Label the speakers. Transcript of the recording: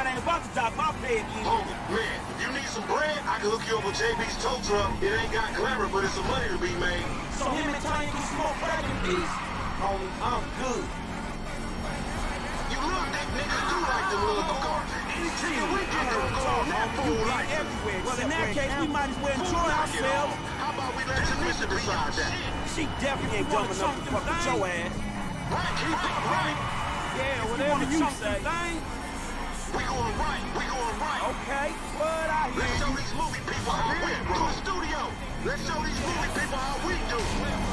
Speaker 1: Brad ain't about to dock my pay again.
Speaker 2: Oh, man, if you need some bread, I can hook you up with JB's tow truck. It ain't got glamour, but it's some money to be made.
Speaker 1: So him and Tanya can smoke crack in peace? Homie, I'm good.
Speaker 2: You little dick niggas do like the little cars. Any chicken we get them going that fool like
Speaker 1: everywhere. Well, in that case, we might as well enjoy ourselves.
Speaker 2: How about we let Tanisha decide that?
Speaker 1: She definitely ain't dumb enough to fuck with your ass.
Speaker 2: Right, keep up, right?
Speaker 1: Yeah, whatever you say.
Speaker 2: We going right.
Speaker 1: Okay, what I hear.
Speaker 2: Let's show these movie people how we do. To the studio. Let's show these movie people how we do.